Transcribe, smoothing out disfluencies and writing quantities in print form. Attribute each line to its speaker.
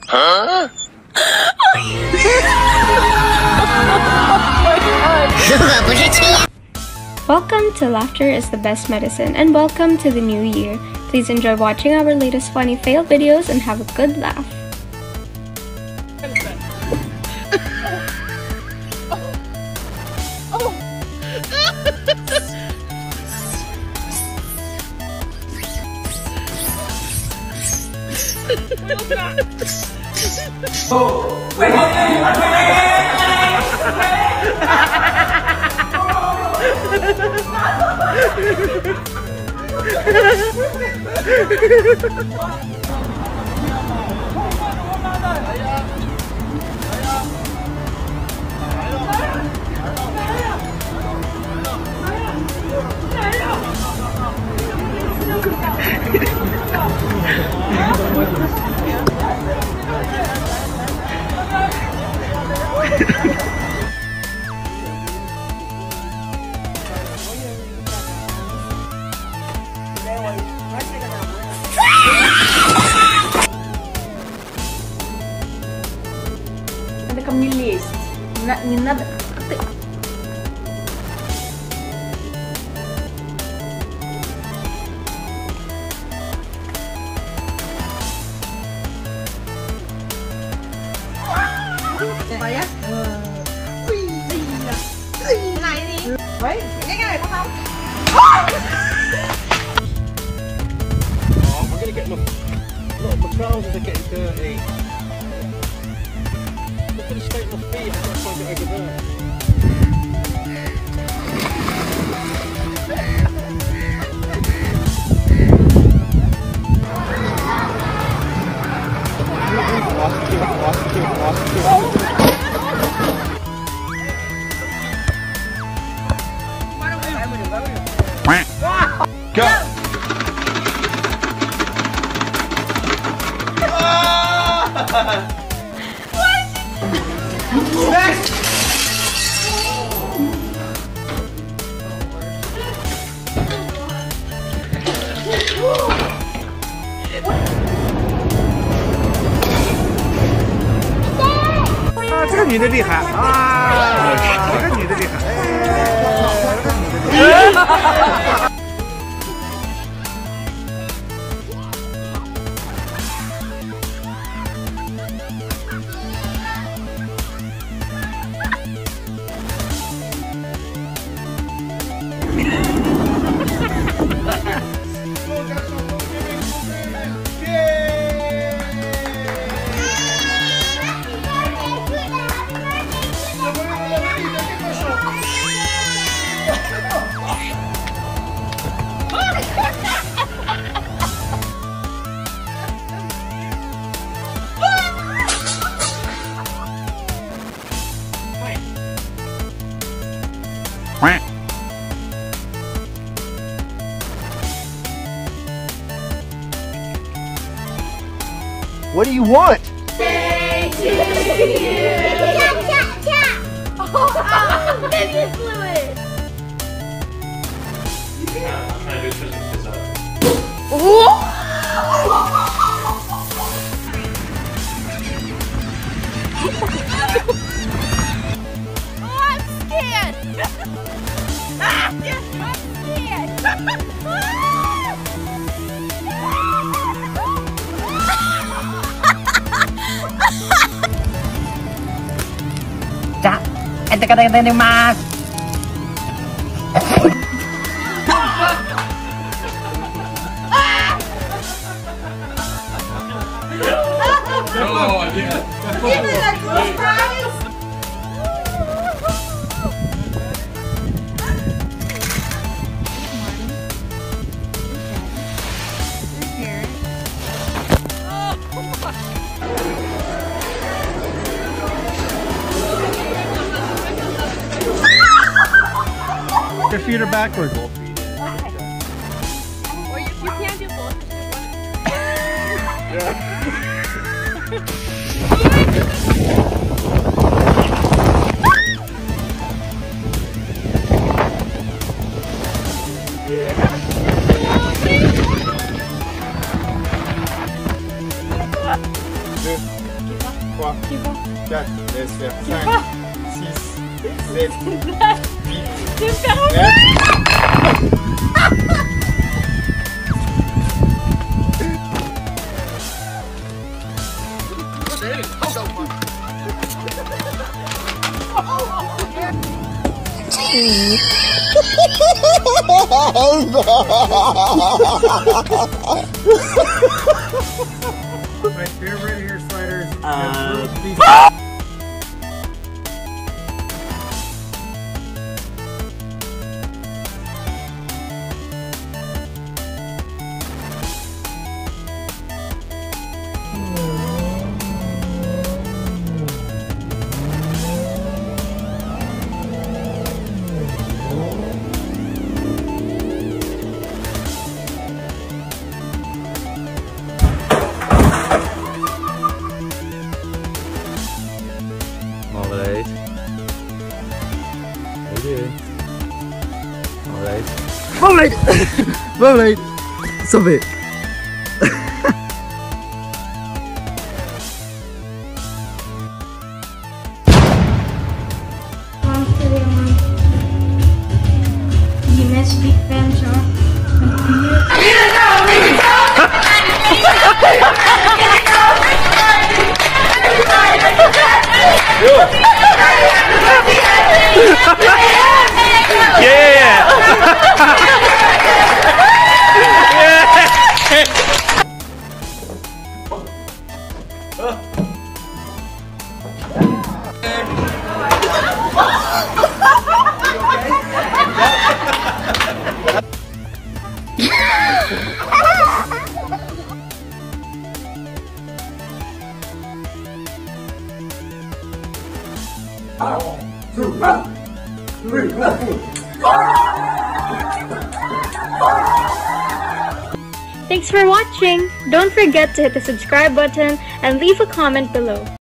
Speaker 1: Huh?
Speaker 2: Welcome to Laughter is the Best Medicine, and welcome to the new year. Please enjoy watching our latest funny fail videos and have a good laugh.
Speaker 3: Надо ко мне лезть. Не надо. Ты. Моя? Cái này đi. Đấy, cái này có không?
Speaker 4: Oh, I'm gonna get my trousers are getting dirty. Look at the state of my feet. I've got to try and get over there. Go! Next! Ah, 这个女的厉害啊！这个女的厉害，这个女的厉害。What do you want?
Speaker 3: Say to you. Tap, tap, tap. Oh, baby fluid.
Speaker 5: I'm trying to do Christmas pizza.
Speaker 3: Oh, I'm scared. I'm scared.
Speaker 6: 자, 엔테카데데데마스.
Speaker 5: Oh, yeah.
Speaker 3: Give me that cool prize.
Speaker 4: Your feet are backwards.
Speaker 3: Okay. Or you can't do both.
Speaker 4: Yeah. 3, 4, laisse faire. 5, 6, 7, 8, 9. My favorite hair sliders.
Speaker 1: Alright. Okay. Alright. Alright! Alright! Sabi!
Speaker 2: Guinness Big Fan siya. Thanks for watching! Don't forget to hit the subscribe button and leave a comment below.